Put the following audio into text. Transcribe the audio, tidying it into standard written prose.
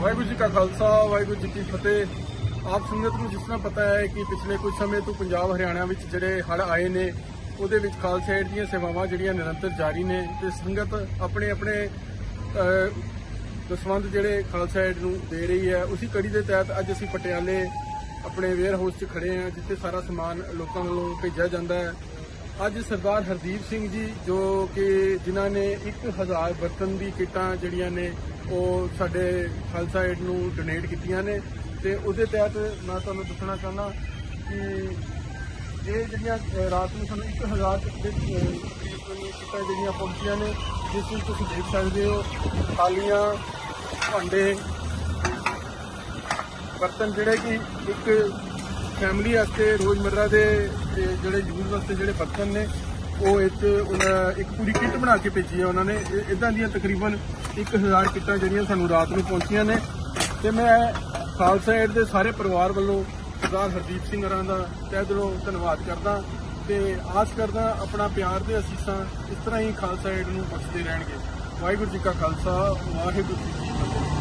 वाहिगुरू जी का खालसा वाहिगुरू जी की फतेह। आप संगत को जिस तरह पता है कि पिछले कुछ समय तो पंजाब हरियाणा में जिहड़े हड़ आए ने ਉਹਦੇ ਵਿੱਚ ਖਾਲਸਾ ਏਡ ਦੀਆਂ ਸੇਵਾਵਾਂ ਜਿਹੜੀਆਂ ਨਿਰੰਤਰ ਜਾਰੀ ਨੇ ਤੇ ਸੰਗਤ ਆਪਣੇ ਆਪਣੇ ਦਸਵੰਧ ਜਿਹੜੇ ਖਾਲਸਾ ਏਡ ਨੂੰ ਦੇ ਰਹੀ ਹੈ। ਉਸੇ ਕੜੀ ਦੇ ਤਹਿਤ ਅੱਜ ਅਸੀਂ ਪਟਿਆਲੇ ਆਪਣੇ ਵੇਅਰ ਹਾਊਸ 'ਚ ਖੜੇ ਹਾਂ ਜਿੱਥੇ ਸਾਰਾ ਸਮਾਨ ਲੋਕਾਂ ਵੱਲੋਂ ਭੇਜਿਆ ਜਾਂਦਾ ਹੈ। ਅੱਜ ਸਰਦਾਰ ਹਰਦੀਪ ਸਿੰਘ ਜੀ ਜੋ ਕਿ ਜਿਨ੍ਹਾਂ ਨੇ 1000 ਬਰਤਨ ਦੀ ਕਿੱਟਾਂ ਜਿਹੜੀਆਂ ਨੇ ਉਹ ਸਾਡੇ ਖਾਲਸਾ ਏਡ ਨੂੰ ਡੋਨੇਟ ਕੀਤੀਆਂ ਨੇ ਤੇ ਉਹਦੇ ਤਹਿਤ ਮੈਂ ਤੁਹਾਨੂੰ ਦੱਸਣਾ ਚਾਹੁੰਦਾ ਕਿ ਇਹ ਜਿਹੜੀਆਂ ਰਾਤ ਨੂੰ ਸਾਨੂੰ 1000 ਦੇ ਕਿੱਟਾਂ ਜਿਹੜੀਆਂ ਪਹੁੰਚੀਆਂ ਨੇ ਜਿਸ ਵਿੱਚ ਤੁਸੀਂ ਦੇਖ ਸਕਦੇ ਹੋ ਥਾਲੀਆਂ ਭਾਂਡੇ ਬਰਤਨ ਜਿਹੜੇ ਕਿ ਇੱਕ ਫੈਮਿਲੀ ਵਾਸਤੇ रोजमर्रा ਦੇ ਜਿਹੜੇ ਯੂਜ਼ ਵਾਸਤੇ ਜਿਹੜੇ ਬਰਤਨ ਨੇ ਉਹ ਇੱਕ ਪੂਰੀ ਕਿੱਟ ਬਣਾ ਕੇ ਭੇਜੀ ਹੈ ਉਹਨਾਂ ਨੇ। ਇਦਾਂ ਦੀਆਂ ਤਕਰੀਬਨ 1000 ਕਿੱਟਾਂ ਜਿਹੜੀਆਂ ਸਾਨੂੰ ਰਾਤ ਨੂੰ ਪਹੁੰਚੀਆਂ ਨੇ ਤੇ ਮੈਂ ਖਾਲਸਾ ਏਡ ਦੇ ਸਾਰੇ ਪਰਿਵਾਰ ਵੱਲੋਂ ਸਰਦਾਰ ਹਰਦੀਪ ਸਿੰਘ ਹੋਰਾਂ ਦਾ ਤਹਿ ਦਿਲੋਂ ਧੰਨਵਾਦ ਕਰਦਾ ਤੇ ਆਸ ਕਰਦਾ ਆਪਣਾ ਪਿਆਰ ਤੇ ਅਸੀਸਾਂ ਇਸ ਤਰ੍ਹਾਂ ਹੀ ਖਾਲਸਾ ਏਡ ਨੂੰ ਬਖਸ਼ਦੇ ਰਹਿਣਗੇ। ਵਾਹਿਗੁਰੂ ਜੀ ਕਾ ਖਾਲਸਾ ਵਾਹਿਗੁਰੂ ਜੀ ਕੀ ਫਤਿਹ।